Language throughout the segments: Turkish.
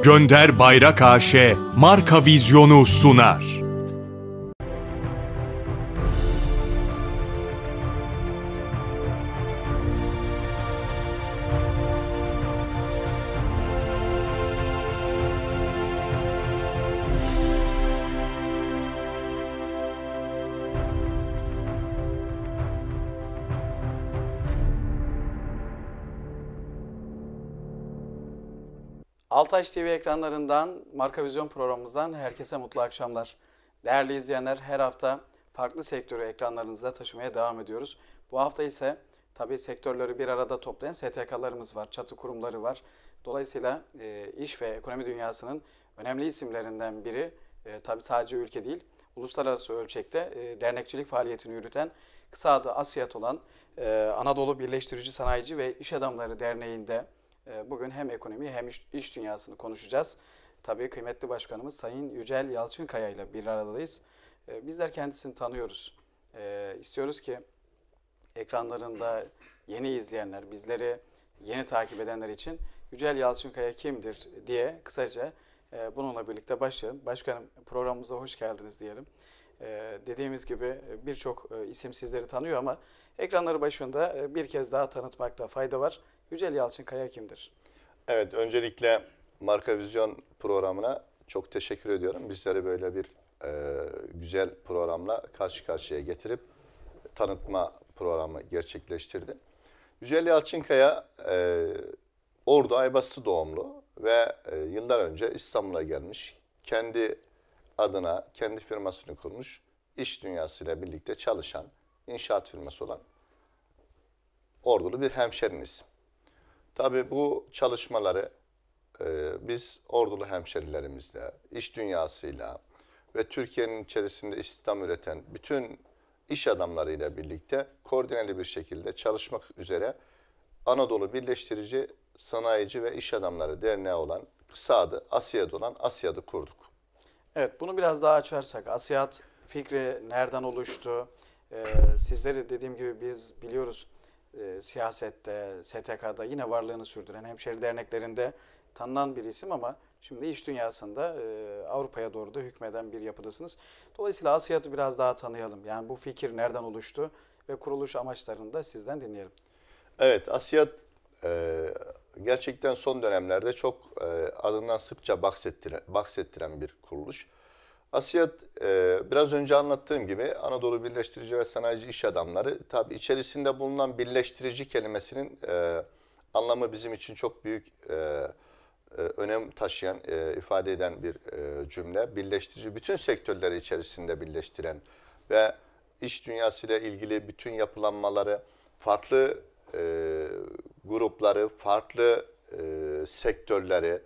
Gönder Bayrak AŞ marka vizyonu sunar. Altaş TV ekranlarından, Marka Vizyon programımızdan herkese mutlu akşamlar. Değerli izleyenler, her hafta farklı sektörü ekranlarınızda taşımaya devam ediyoruz. Bu hafta ise tabii sektörleri bir arada toplayan STK'larımız var, çatı kurumları var. Dolayısıyla iş ve ekonomi dünyasının önemli isimlerinden biri, tabii sadece ülke değil, uluslararası ölçekte dernekçilik faaliyetini yürüten, kısa adı ASİAD olan Anadolu Birleştirici Sanayici ve İş Adamları Derneği'nde bugün hem ekonomi hem iş dünyasını konuşacağız. Tabii kıymetli başkanımız Sayın Yücel Yalçınkaya ile bir aradayız. Bizler kendisini tanıyoruz. İstiyoruz ki ekranlarında yeni izleyenler, bizleri yeni takip edenler için Yücel Yalçınkaya kimdir diye kısaca bununla birlikte başlayalım. Başkanım, programımıza hoş geldiniz diyelim. Dediğimiz gibi birçok isim sizleri tanıyor ama ekranları başında bir kez daha tanıtmakta fayda var. Yücel Yalçınkaya kimdir? Evet, öncelikle Marka Vizyon programına çok teşekkür ediyorum. Bizleri böyle bir güzel programla karşı karşıya getirip tanıtma programı gerçekleştirdi. Yücel Yalçınkaya Ordu Ayvası doğumlu ve yıllar önce İstanbul'a gelmiş. Kendi adına kendi firmasını kurmuş, iş dünyasıyla birlikte çalışan, inşaat firması olan Ordulu bir hemşeriniz. Tabii bu çalışmaları biz Ordulu hemşerilerimizle, iş dünyasıyla ve Türkiye'nin içerisinde istihdam üreten bütün iş adamlarıyla birlikte koordineli bir şekilde çalışmak üzere Anadolu Birleştirici Sanayici ve İş Adamları Derneği olan, kısa adı ASİAD olan ASİAD'ı kurduk. Evet, bunu biraz daha açarsak, ASİAD fikri nereden oluştu? Sizleri dediğim gibi biz biliyoruz. Siyasette, STK'da yine varlığını sürdüren, hemşeri derneklerinde tanınan bir isim ama şimdi iş dünyasında Avrupa'ya doğru da hükmeden bir yapıdasınız. Dolayısıyla ASİAD'ı biraz daha tanıyalım. Yani bu fikir nereden oluştu ve kuruluş amaçlarını da sizden dinleyelim. Evet, ASİAD gerçekten son dönemlerde çok adından sıkça bahsettiren bir kuruluş. ASİAD biraz önce anlattığım gibi Anadolu Birleştirici ve Sanayici İş Adamları, tabii içerisinde bulunan birleştirici kelimesinin anlamı bizim için çok büyük önem taşıyan, ifade eden bir cümle. Birleştirici, bütün sektörleri içerisinde birleştiren ve iş dünyasıyla ilgili bütün yapılanmaları, farklı grupları, farklı sektörleri,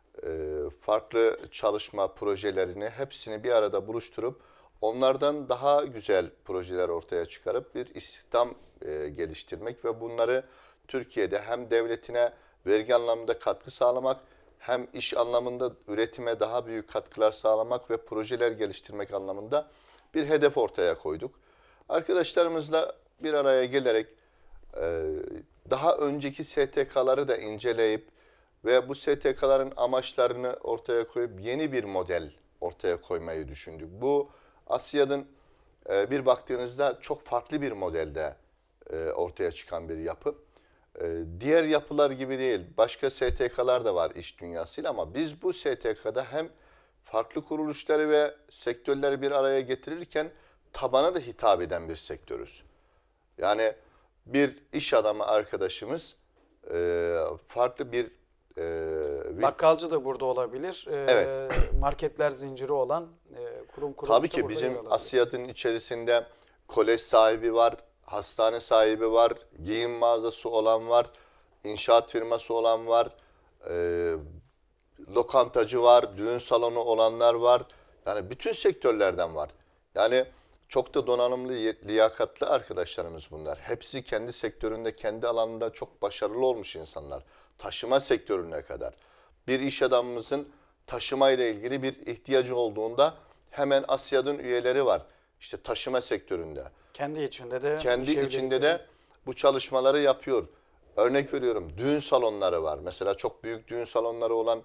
farklı çalışma projelerini hepsini bir arada buluşturup onlardan daha güzel projeler ortaya çıkarıp bir istihdam geliştirmek ve bunları Türkiye'de hem devletine vergi anlamında katkı sağlamak hem iş anlamında üretime daha büyük katkılar sağlamak ve projeler geliştirmek anlamında bir hedef ortaya koyduk. Arkadaşlarımızla bir araya gelerek daha önceki STK'ları da inceleyip ve bu STK'ların amaçlarını ortaya koyup yeni bir model ortaya koymayı düşündük. Bu ASİAD'ın bir baktığınızda çok farklı bir modelde ortaya çıkan bir yapı. Diğer yapılar gibi değil, başka STK'lar da var iş dünyasıyla ama biz bu STK'da hem farklı kuruluşları ve sektörleri bir araya getirirken tabana da hitap eden bir sektörüz. Yani bir iş adamı arkadaşımız farklı bir bakkalcı da burada olabilir. Evet. Marketler zinciri olan kurum kuruluş Tabii ki bizim ASİAD'ın içerisinde kolej sahibi var, hastane sahibi var, giyim mağazası olan var, inşaat firması olan var, lokantacı var, düğün salonu olanlar var. Yani bütün sektörlerden var. Yani çok da donanımlı, liyakatli arkadaşlarımız bunlar. Hepsi kendi sektöründe, kendi alanında çok başarılı olmuş insanlar. Taşıma sektörüne kadar. Bir iş adamımızın taşıma ile ilgili bir ihtiyacı olduğunda hemen ASİAD'ın üyeleri var. İşte taşıma sektöründe. Kendi içinde de bu çalışmaları yapıyor. Örnek veriyorum, düğün salonları var. Mesela çok büyük düğün salonları olan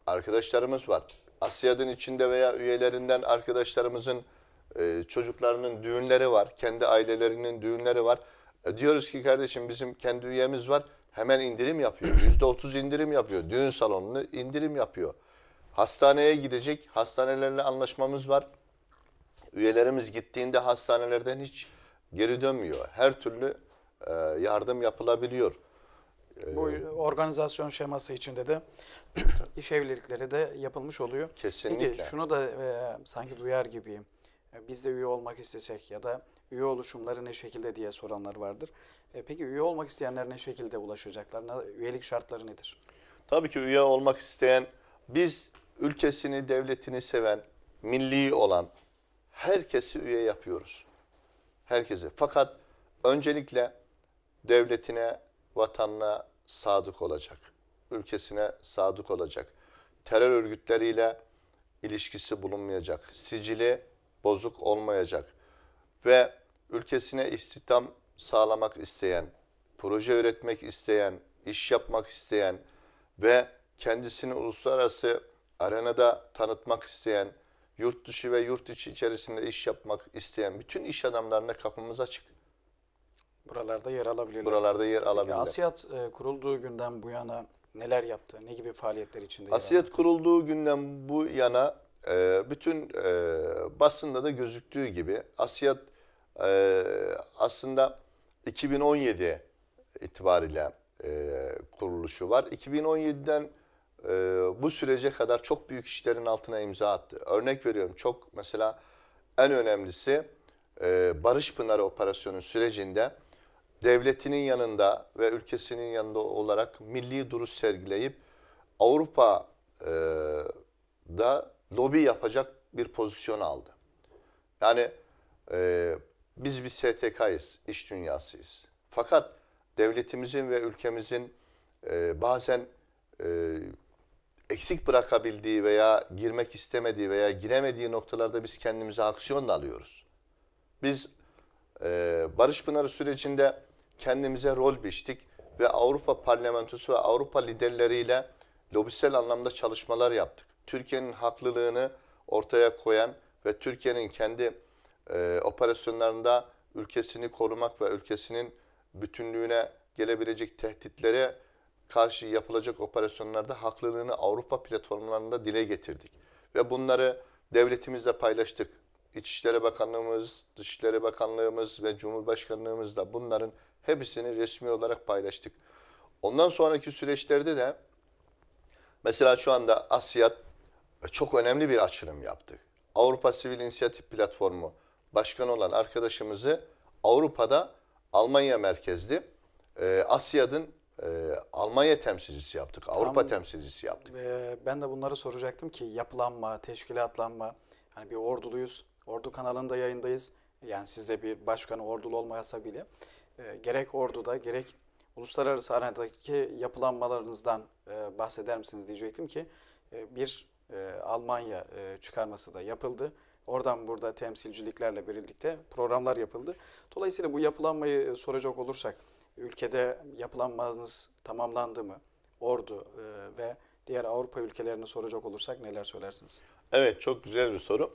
arkadaşlarımız var. ASİAD'ın içinde veya üyelerinden arkadaşlarımızın çocuklarının düğünleri var. Kendi ailelerinin düğünleri var. Diyoruz ki kardeşim bizim kendi üyemiz var. Hemen indirim yapıyor. %30 indirim yapıyor. Düğün salonunu indirim yapıyor. Hastaneye gidecek. Hastanelerle anlaşmamız var. Üyelerimiz gittiğinde hastanelerden hiç geri dönmüyor. Her türlü yardım yapılabiliyor. Bu organizasyon şeması içinde de iş evlilikleri de yapılmış oluyor. Kesinlikle. Peki şunu da sanki duyar gibiyim. Biz de üye olmak istesek ya da üye oluşumları ne şekilde diye soranlar vardır. Peki üye olmak isteyenler ne şekilde ulaşacaklar? Üyelik şartları nedir? Tabii ki üye olmak isteyen, biz ülkesini, devletini seven, milli olan herkesi üye yapıyoruz. Herkesi. Fakat öncelikle devletine, vatanına sadık olacak. Ülkesine sadık olacak. Terör örgütleriyle ilişkisi bulunmayacak. Sicili bozuk olmayacak. Ve ülkesine istihdam sağlamak isteyen, proje üretmek isteyen, iş yapmak isteyen ve kendisini uluslararası arenada tanıtmak isteyen, yurt dışı ve yurt içi içerisinde iş yapmak isteyen bütün iş adamlarına kapımız açık. Buralarda yer alabilirler. Buralarda yer Peki alabilirler. ASİAD kurulduğu günden bu yana neler yaptı? Ne gibi faaliyetler içinde yer aldı? ASİAD kurulduğu günden bu yana bütün basında da gözüktüğü gibi ASİAD aslında 2017 itibariyle kuruluşu var. 2017'den bu sürece kadar çok büyük işlerin altına imza attı. Örnek veriyorum, çok mesela en önemlisi Barış Pınarı Operasyonu sürecinde devletinin yanında ve ülkesinin yanında olarak milli duruş sergileyip Avrupa'da lobi yapacak bir pozisyon aldı. Yani biz bir STK'yız, iş dünyasıyız. Fakat devletimizin ve ülkemizin bazen eksik bırakabildiği veya girmek istemediği veya giremediği noktalarda biz kendimize aksiyon alıyoruz. Biz Barış Pınarı sürecinde kendimize rol biçtik ve Avrupa Parlamentosu ve Avrupa liderleriyle lobisel anlamda çalışmalar yaptık. Türkiye'nin haklılığını ortaya koyan ve Türkiye'nin kendi operasyonlarında ülkesini korumak ve ülkesinin bütünlüğüne gelebilecek tehditlere karşı yapılacak operasyonlarda haklılığını Avrupa platformlarında dile getirdik. Ve bunları devletimizle paylaştık. İçişleri Bakanlığımız, Dışişleri Bakanlığımız ve Cumhurbaşkanlığımız da bunların hepsini resmi olarak paylaştık. Ondan sonraki süreçlerde de mesela şu anda ASİAD çok önemli bir açılım yaptı. Avrupa Sivil İnisiyatif Platformu başkanı olan arkadaşımızı Avrupa'da Almanya merkezli ASİAD'ın Almanya temsilcisi yaptık. Avrupa temsilcisi yaptık. Ben de bunları soracaktım ki yapılanma, teşkilatlanma, hani bir orduluyuz, ordu kanalında yayındayız. Yani siz de bir başkanı ordulu olmasa bile gerek orduda gerek uluslararası arenadaki yapılanmalarınızdan bahseder misiniz diyecektim ki bir Almanya çıkarması da yapıldı. Oradan burada temsilciliklerle birlikte programlar yapıldı. Dolayısıyla bu yapılanmayı soracak olursak ülkede yapılanmanız tamamlandı mı? Ordu ve diğer Avrupa ülkelerini soracak olursak neler söylersiniz? Evet, çok güzel bir soru.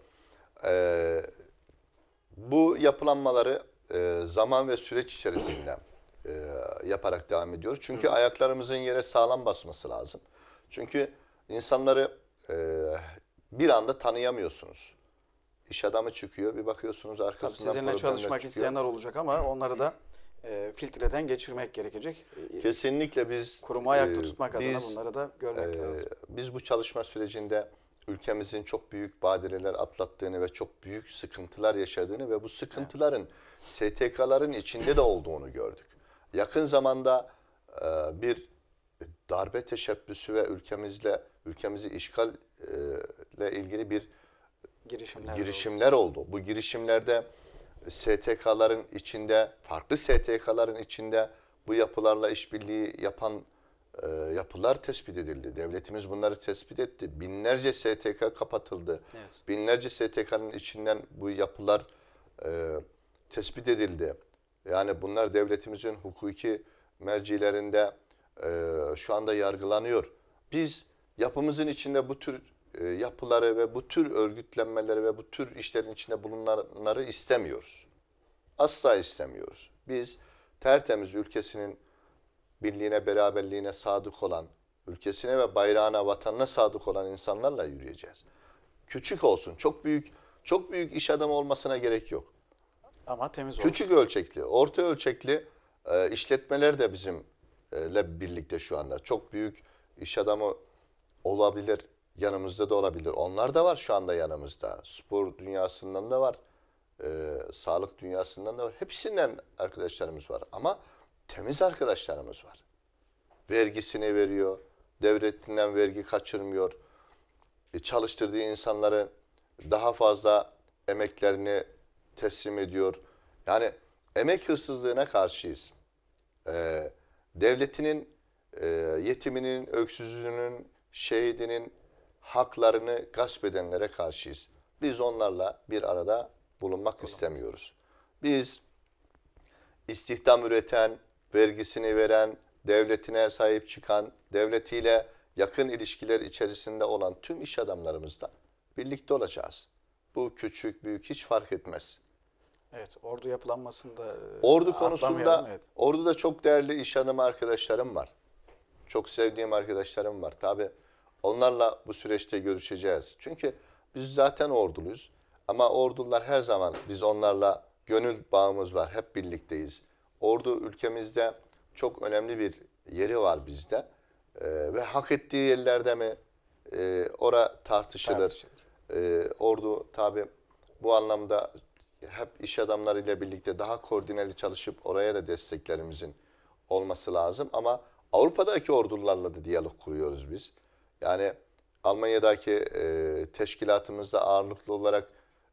Bu yapılanmaları zaman ve süreç içerisinde yaparak devam ediyoruz. Çünkü ayaklarımızın yere sağlam basması lazım. Çünkü insanları bir anda tanıyamıyorsunuz. İş adamı çıkıyor, bir bakıyorsunuz arkasından Tabii sizinle problemler çalışmak çıkıyor. isteyenler olacak ama onları da filtreden geçirmek gerekecek. Kesinlikle biz Kurumu ayakta tutmak adına bunları da görmek lazım. Biz bu çalışma sürecinde ülkemizin çok büyük badireler atlattığını ve çok büyük sıkıntılar yaşadığını ve bu sıkıntıların STK'ların içinde de olduğunu gördük. Yakın zamanda bir darbe teşebbüsü ve ülkemizi işgalle ilgili bir girişimler oldu. Bu girişimlerde STK'ların içinde, farklı STK'ların içinde bu yapılarla işbirliği yapan yapılar tespit edildi. Devletimiz bunları tespit etti. Binlerce STK kapatıldı. Evet. Binlerce STK'nın içinden bu yapılar tespit edildi. Yani bunlar devletimizin hukuki mercilerinde şu anda yargılanıyor. Biz yapımızın içinde bu tür yapıları ve bu tür örgütlenmeleri ve bu tür işlerin içinde bulunanları istemiyoruz. Asla istemiyoruz. Biz tertemiz ülkesinin birliğine, beraberliğine sadık olan, ülkesine ve bayrağına, vatanına sadık olan insanlarla yürüyeceğiz. Küçük olsun, çok büyük iş adamı olmasına gerek yok. Ama temiz olur. Küçük ölçekli, orta ölçekli işletmeler de bizimle birlikte şu anda. Çok büyük iş adamı olabilir, yanımızda da olabilir. Onlar da var şu anda yanımızda. Spor dünyasından da var, sağlık dünyasından da var. Hepsinden arkadaşlarımız var ama temiz arkadaşlarımız var. Vergisini veriyor, devletinden vergi kaçırmıyor. Çalıştırdığı insanları daha fazla emeklerini teslim ediyor. Yani emek hırsızlığına karşıyız. Devletinin, yetiminin, öksüzünün, şehidinin haklarını gasp edenlere karşıyız. Biz onlarla bir arada bulunmak istemiyoruz. Biz istihdam üreten, vergisini veren, devletine sahip çıkan, devletiyle yakın ilişkiler içerisinde olan tüm iş adamlarımızla birlikte olacağız. Bu küçük, büyük hiç fark etmez. Evet, ordu yapılanmasında Ordu konusunda, evet. orduda çok değerli iş adamı arkadaşlarım var. Çok sevdiğim arkadaşlarım var. Tabii onlarla bu süreçte görüşeceğiz. Çünkü biz zaten orduluyuz. Ama ordular her zaman biz onlarla gönül bağımız var. Hep birlikteyiz. Ordu ülkemizde çok önemli bir yeri var bizde. Ve hak ettiği yerlerde mi? Ora tartışılır. Ordu tabii bu anlamda hep iş adamlarıyla birlikte daha koordineli çalışıp oraya da desteklerimizin olması lazım. Ama Avrupa'daki ordularla da diyalog kuruyoruz biz. Yani Almanya'daki teşkilatımızda ağırlıklı olarak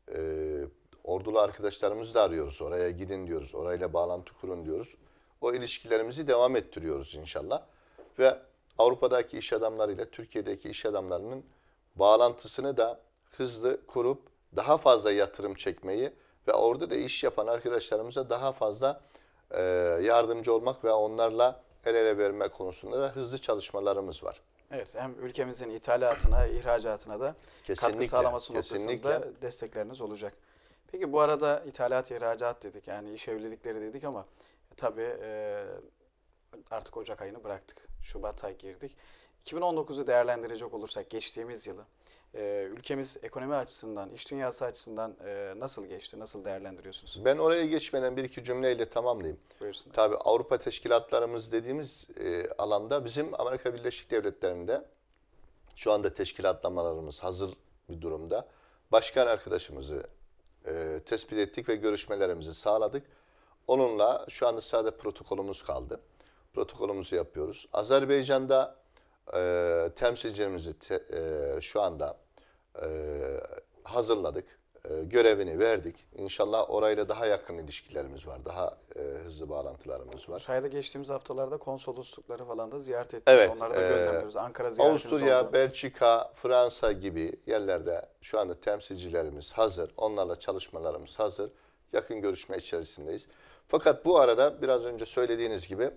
ordulu arkadaşlarımızı da arıyoruz. Oraya gidin diyoruz. Orayla bağlantı kurun diyoruz. O ilişkilerimizi devam ettiriyoruz inşallah. Ve Avrupa'daki iş adamlarıyla Türkiye'deki iş adamlarının bağlantısını da hızlı kurup daha fazla yatırım çekmeyi ve orada da iş yapan arkadaşlarımıza daha fazla yardımcı olmak ve onlarla el ele verme konusunda da hızlı çalışmalarımız var. Evet, hem ülkemizin ithalatına, ihracatına da katkı Kesinlikle, sağlaması kesinlikle. noktasında destekleriniz olacak. Peki bu arada ithalat, ihracat dedik, yani iş evlilikleri dedik ama tabii artık Ocak ayını bıraktık. Şubat ayı girdik. 2019'u değerlendirecek olursak geçtiğimiz yılı ülkemiz ekonomi açısından, iş dünyası açısından nasıl geçti, nasıl değerlendiriyorsunuz? Ben oraya geçmeden bir iki cümleyle tamamlayayım. Buyursunlar. Tabii Avrupa teşkilatlarımız dediğimiz alanda bizim Amerika Birleşik Devletleri'nde şu anda teşkilatlamalarımız hazır bir durumda. Başkan arkadaşımızı tespit ettik ve görüşmelerimizi sağladık. Onunla şu anda sadece protokolümüz kaldı. Protokolümüzü yapıyoruz. Azerbaycan'da temsilcilerimizi şu anda hazırladık. Görevini verdik. İnşallah orayla daha yakın ilişkilerimiz var. Daha hızlı bağlantılarımız var. Sayede geçtiğimiz haftalarda konsoloslukları falan da ziyaret ettik. Evet, Onları da gözlemliyoruz. Ankara ziyaretimiz Avusturya, oldu. Belçika, Fransa gibi yerlerde şu anda temsilcilerimiz hazır. Onlarla çalışmalarımız hazır. Yakın görüşme içerisindeyiz. Fakat bu arada biraz önce söylediğiniz gibi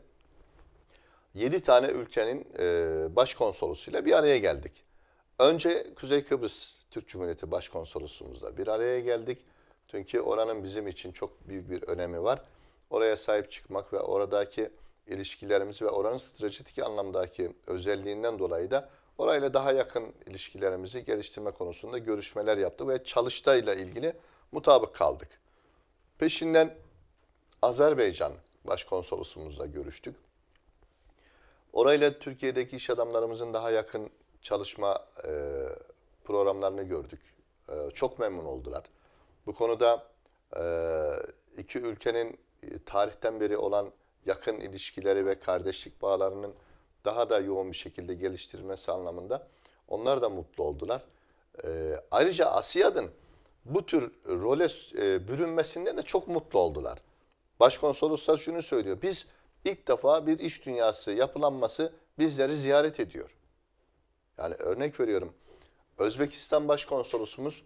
7 tane ülkenin başkonsolosuyla bir araya geldik. Önce Kuzey Kıbrıs Türk Cumhuriyeti Başkonsolosluğumuzla bir araya geldik. Çünkü oranın bizim için çok büyük bir önemi var. Oraya sahip çıkmak ve oradaki ilişkilerimiz ve oranın stratejik anlamdaki özelliğinden dolayı da orayla daha yakın ilişkilerimizi geliştirme konusunda görüşmeler yaptık ve çalıştayla ilgili mutabık kaldık. Peşinden Azerbaycan Başkonsolosluğumuzla görüştük. Orayla Türkiye'deki iş adamlarımızın daha yakın çalışma programlarını gördük. Çok memnun oldular. Bu konuda iki ülkenin tarihten beri olan yakın ilişkileri ve kardeşlik bağlarının daha da yoğun bir şekilde geliştirilmesi anlamında onlar da mutlu oldular. Ayrıca ASİAD'ın bu tür role bürünmesinden de çok mutlu oldular. Başkonsoloslar şunu söylüyor. Biz ilk defa bir iş dünyası yapılanması bizleri ziyaret ediyor. Yani örnek veriyorum. Özbekistan Başkonsolosumuz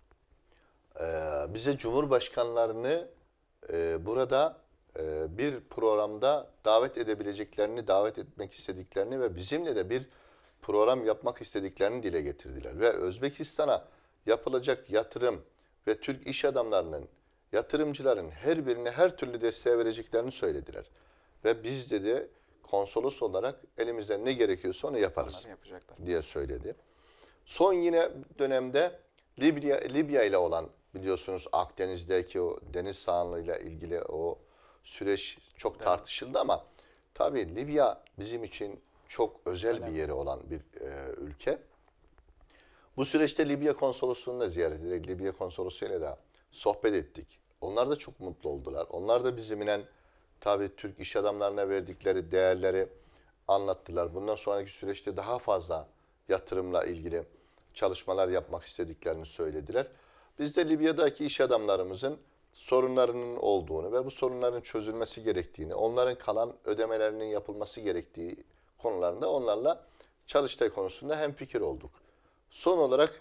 bize Cumhurbaşkanlarını burada bir programda davet edebileceklerini, davet etmek istediklerini ve bizimle de bir program yapmak istediklerini dile getirdiler. Ve Özbekistan'a yapılacak yatırım ve Türk iş adamlarının, yatırımcıların her birine her türlü desteği vereceklerini söylediler. Ve biz dedi konsolos olarak elimizden ne gerekiyorsa onu yaparız diye söyledi. Son yine dönemde Libya ile olan biliyorsunuz Akdeniz'deki o deniz sahanlığıyla ilgili o süreç çok tartışıldı ama tabii Libya bizim için çok özel bir yeri olan bir ülke. Bu süreçte Libya konsolosluğunu da ziyaret ettik. Libya konsolosluğuyla da sohbet ettik. Onlar da çok mutlu oldular. Onlar da bizimle tabii Türk iş adamlarına verdikleri değerleri anlattılar. Bundan sonraki süreçte daha fazla yatırımla ilgili çalışmalar yapmak istediklerini söylediler. Biz de Libya'daki iş adamlarımızın sorunlarının olduğunu ve bu sorunların çözülmesi gerektiğini, onların kalan ödemelerinin yapılması gerektiği konularında onlarla Çalıştay konusunda hemfikir olduk. Son olarak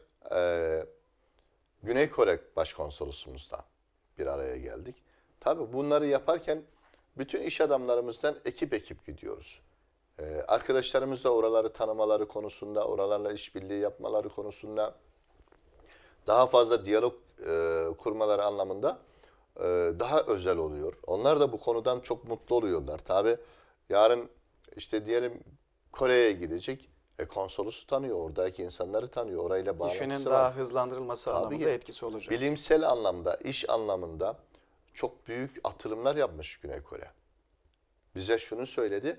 Güney Kore Başkonsolosumuzla bir araya geldik. Tabii bunları yaparken bütün iş adamlarımızdan ekip gidiyoruz. Arkadaşlarımız da oraları tanımaları konusunda, oralarla işbirliği yapmaları konusunda daha fazla diyalog kurmaları anlamında daha özel oluyor. Onlar da bu konudan çok mutlu oluyorlar. Tabii yarın işte diyelim Kore'ye gidecek. Konsolosu tanıyor, oradaki insanları tanıyor, orayla bağlantısı var. İşinin daha hızlandırılması anlamında etkisi olacak. Bilimsel anlamda, iş anlamında çok büyük atılımlar yapmış Güney Kore. Bize şunu söyledi,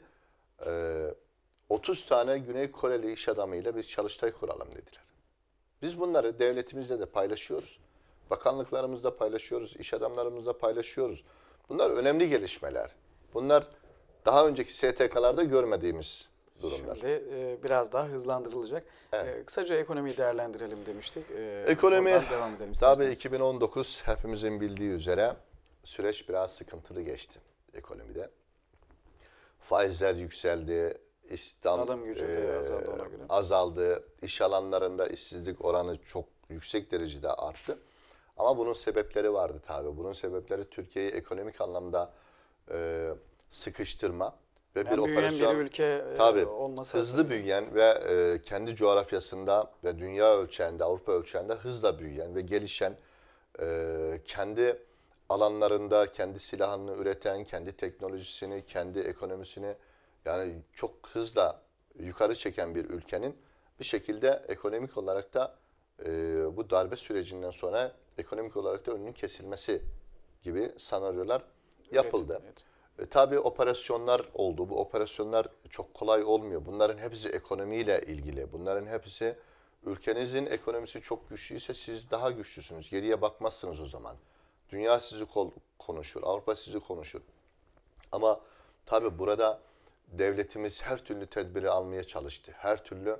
30 tane Güney Koreli iş adamıyla biz Çalıştay kuralım dediler. Biz bunları devletimizle de paylaşıyoruz. Bakanlıklarımızda paylaşıyoruz, iş adamlarımızla paylaşıyoruz. Bunlar önemli gelişmeler. Bunlar daha önceki STK'larda görmediğimiz durumlar. Şimdi biraz daha hızlandırılacak. Kısaca ekonomiyi değerlendirelim demiştik. Ekonomi, devam edelim tabii 2019 hepimizin bildiği üzere süreç biraz sıkıntılı geçti ekonomide. Faizler yükseldi, istihdam alım gücü de azaldı ona göre. azaldı, iş alanlarında işsizlik oranı çok yüksek derecede arttı. Ama bunun sebepleri vardı tabii. Bunun sebepleri Türkiye'yi ekonomik anlamda sıkıştırma ve Yani bir operasyon, bir ülke tabii, olması hızlı büyüyen ve kendi coğrafyasında ve dünya ölçeğinde, Avrupa ölçeğinde hızla büyüyen ve gelişen, kendi alanlarında kendi silahını üreten, kendi teknolojisini, kendi ekonomisini yani çok hızla yukarı çeken bir ülkenin bir şekilde ekonomik olarak da bu darbe sürecinden sonra ekonomik olarak da önünün kesilmesi gibi senaryolar yapıldı. Tabii operasyonlar oldu. Bu operasyonlar çok kolay olmuyor. Bunların hepsi ekonomiyle ilgili. Bunların hepsi ülkenizin ekonomisi çok güçlüyse siz daha güçlüsünüz. Geriye bakmazsınız o zaman. Dünya sizi konuşur, Avrupa sizi konuşur. Ama tabii burada devletimiz her türlü tedbiri almaya çalıştı. Her türlü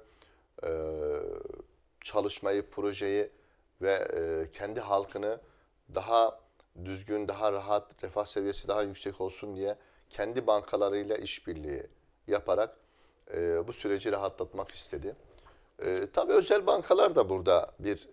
çalışmayı, projeyi ve kendi halkını daha düzgün, daha rahat, refah seviyesi daha yüksek olsun diye kendi bankalarıyla işbirliği yaparak bu süreci rahatlatmak istedi. Tabii özel bankalar da burada bir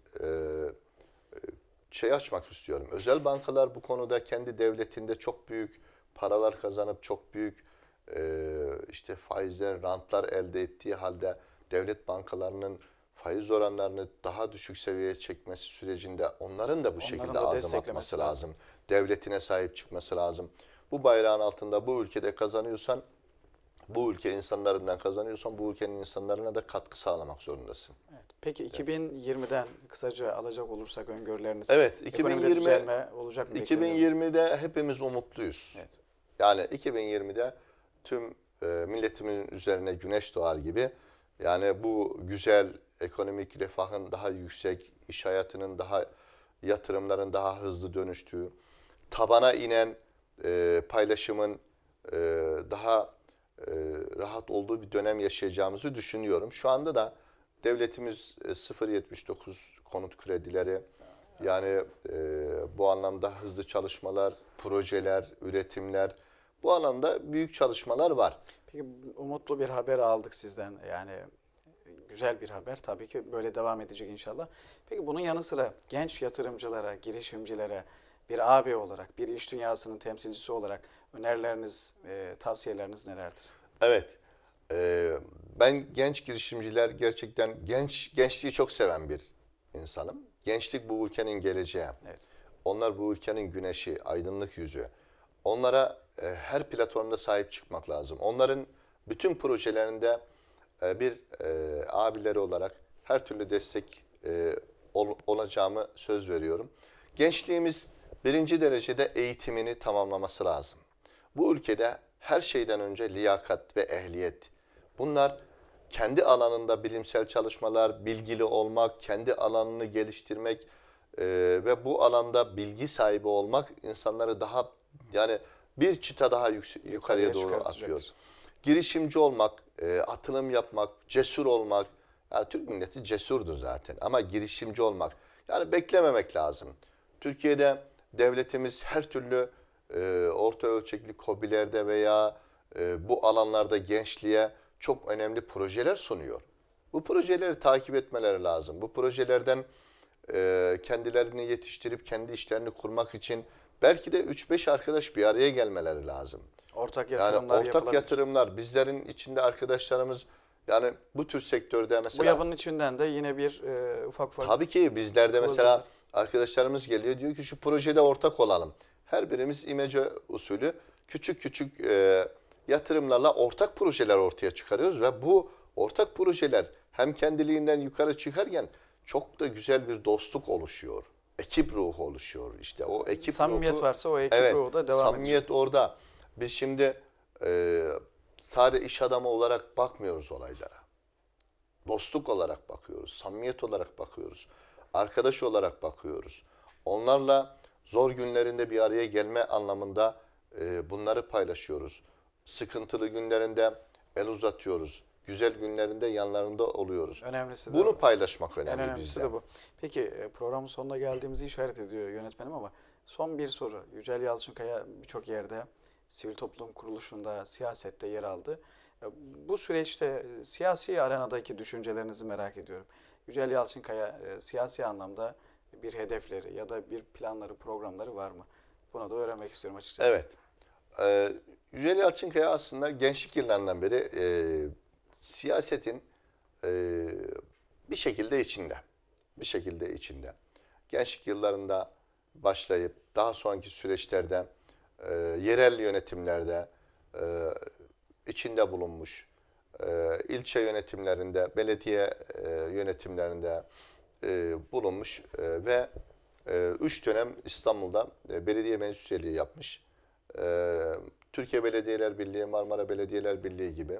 şey açmak istiyorum. Özel bankalar bu konuda kendi devletinde çok büyük paralar kazanıp çok büyük işte faizler, rantlar elde ettiği halde devlet bankalarının faiz oranlarını daha düşük seviyeye çekmesi sürecinde onların da bu şekilde adım atması lazım. Devletine sahip çıkması lazım. Bu bayrağın altında bu ülkede kazanıyorsan, bu ülke insanlarından kazanıyorsan bu ülkenin insanlarına da katkı sağlamak zorundasın. Evet. Peki 2020'den kısaca alacak olursak öngörüleriniz. Evet, ekonomide düzelme olacak mı? 2020'de hepimiz umutluyuz. Evet. Yani 2020'de tüm milletimin üzerine güneş doğar gibi yani bu güzel ekonomik refahın daha yüksek, iş hayatının daha, yatırımların daha hızlı dönüştüğü, tabana inen paylaşımın daha rahat olduğu bir dönem yaşayacağımızı düşünüyorum. Şu anda da devletimiz 0.79 konut kredileri, yani bu anlamda hızlı çalışmalar, projeler, üretimler, bu alanda büyük çalışmalar var. Peki umutlu bir haber aldık sizden. Yani güzel bir haber. Tabii ki böyle devam edecek inşallah. Peki bunun yanı sıra genç yatırımcılara, girişimcilere bir AB olarak, bir iş dünyasının temsilcisi olarak önerileriniz, tavsiyeleriniz nelerdir? Evet. Ben genç girişimciler gerçekten gençliği çok seven bir insanım. Gençlik bu ülkenin geleceği. Evet. Onlar bu ülkenin güneşi, aydınlık yüzü. Onlara her platformda sahip çıkmak lazım. Onların bütün projelerinde bir abileri olarak her türlü destek olacağımı söz veriyorum. Gençliğimiz birinci derecede eğitimini tamamlaması lazım. Bu ülkede her şeyden önce liyakat ve ehliyet. Bunlar kendi alanında bilimsel çalışmalar, bilgili olmak, kendi alanını geliştirmek ve bu alanda bilgi sahibi olmak insanları daha yani bir çıta daha yukarıya doğru atıyor. Girişimci olmak, atılım yapmak, cesur olmak. Yani Türk milleti cesurdur zaten ama girişimci olmak. Yani beklememek lazım. Türkiye'de devletimiz her türlü orta ölçekli KOBİ'lerde veya bu alanlarda gençliğe çok önemli projeler sunuyor. Bu projeleri takip etmeleri lazım. Bu projelerden kendilerini yetiştirip kendi işlerini kurmak için belki de 3-5 arkadaş bir araya gelmeleri lazım. Ortak Yani yatırımlar ortak yapılabilir. yatırımlar, bizlerin içinde arkadaşlarımız yani bu tür sektörde mesela... Bu yapının içinden de yine bir ufak Tabii ki bizlerde mesela arkadaşlarımız geliyor diyor ki şu projede ortak olalım. Her birimiz imece usulü küçük küçük yatırımlarla ortak projeler ortaya çıkarıyoruz ve bu ortak projeler hem kendiliğinden yukarı çıkarken çok da güzel bir dostluk oluşuyor. Ekip ruhu oluşuyor. İşte o ekip samimiyet ruhu, varsa o ekip ruhu da devam edecek. Samimiyet orada. Biz şimdi sadece iş adamı olarak bakmıyoruz olaylara. Dostluk olarak bakıyoruz, samimiyet olarak bakıyoruz, arkadaş olarak bakıyoruz. Onlarla zor günlerinde bir araya gelme anlamında bunları paylaşıyoruz. Sıkıntılı günlerinde el uzatıyoruz. Güzel günlerinde yanlarında oluyoruz. Önemlisi de Bunu bu. paylaşmak En önemli önemlisi bizde. de bu. Peki programın sonuna geldiğimizi işaret ediyor yönetmenim ama son bir soru. Yücel Yalçınkaya birçok yerde sivil toplum kuruluşunda, siyasette yer aldı. Bu süreçte siyasi arenadaki düşüncelerinizi merak ediyorum. Yücel Yalçınkaya siyasi anlamda bir hedefleri ya da bir planları, programları var mı? Bunu da öğrenmek istiyorum açıkçası. Evet. Yücel Yalçınkaya aslında gençlik yıllarından beri siyasetin bir şekilde içinde. Bir şekilde içinde. Gençlik yıllarında başlayıp daha sonraki süreçlerde yerel yönetimlerde içinde bulunmuş, ilçe yönetimlerinde, belediye yönetimlerinde bulunmuş ve 3 dönem İstanbul'da belediye meclis üyeliği yapmış. Türkiye Belediyeler Birliği, Marmara Belediyeler Birliği gibi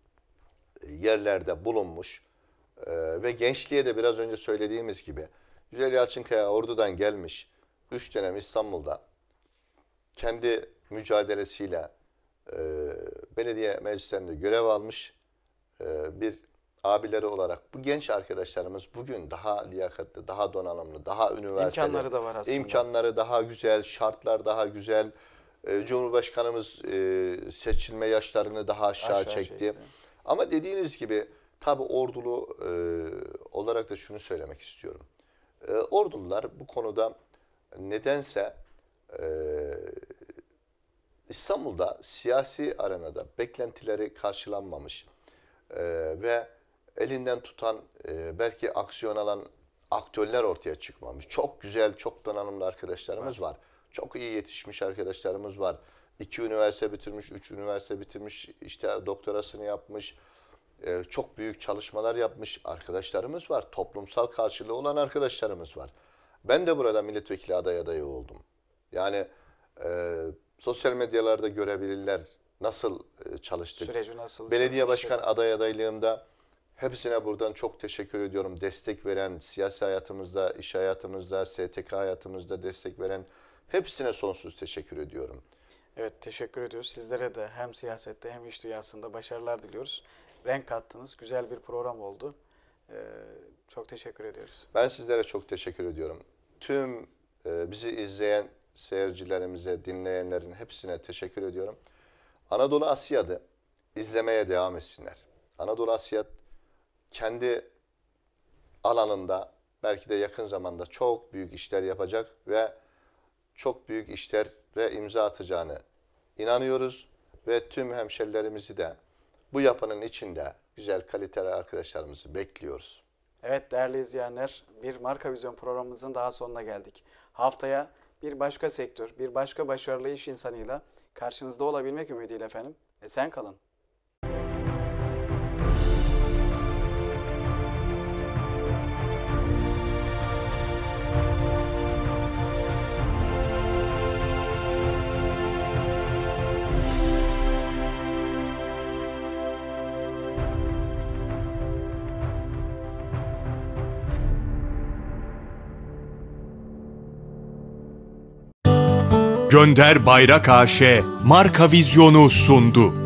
yerlerde bulunmuş ve gençliğe de biraz önce söylediğimiz gibi Yücel Yalçınkaya Ordu'dan gelmiş, 3 dönem İstanbul'da kendi mücadelesiyle belediye meclislerinde görev almış bir abileri olarak bu genç arkadaşlarımız bugün daha liyakatli, daha donanımlı, daha üniversiteli. İmkanları da var aslında. İmkanları daha güzel, şartlar daha güzel. Cumhurbaşkanımız seçilme yaşlarını daha aşağı çekti. Ama dediğiniz gibi tabii ordulu olarak da şunu söylemek istiyorum. Ordulular bu konuda nedense İstanbul'da siyasi arenada beklentileri karşılanmamış ve elinden tutan belki aksiyon alan aktörler ortaya çıkmamış. Çok güzel, çok donanımlı arkadaşlarımız var. Çok iyi yetişmiş arkadaşlarımız var. 2 üniversite bitirmiş, 3 üniversite bitirmiş, işte doktorasını yapmış. Çok büyük çalışmalar yapmış arkadaşlarımız var. Toplumsal karşılığı olan arkadaşlarımız var. Ben de burada milletvekili adayı oldum. Yani sosyal medyalarda görebilirler nasıl çalıştık. Süreci nasıl? Belediye başkan adaylığımda hepsine buradan çok teşekkür ediyorum. Destek veren, siyasi hayatımızda, iş hayatımızda, STK hayatımızda destek veren hepsine sonsuz teşekkür ediyorum. Evet, teşekkür ediyoruz. Sizlere de hem siyasette hem iş dünyasında başarılar diliyoruz. Renk kattınız. Güzel bir program oldu. Çok teşekkür ediyoruz. Ben sizlere çok teşekkür ediyorum. Tüm bizi izleyen seyircilerimize, dinleyenlerin hepsine teşekkür ediyorum. Anadolu Asya'da izlemeye devam etsinler. Anadolu Asya kendi alanında belki de yakın zamanda çok büyük işler yapacak ve çok büyük işlere imza atacağını inanıyoruz ve tüm hemşerilerimizi de Bu yapının içinde güzel kaliteli arkadaşlarımızı bekliyoruz. Evet değerli izleyenler, bir Marka Vizyon programımızın daha sonuna geldik. Haftaya bir başka sektör, bir başka başarılı iş insanıyla karşınızda olabilmek ümidiyle efendim. Esen kalın. Gönder Bayrak AŞ marka vizyonu sundu.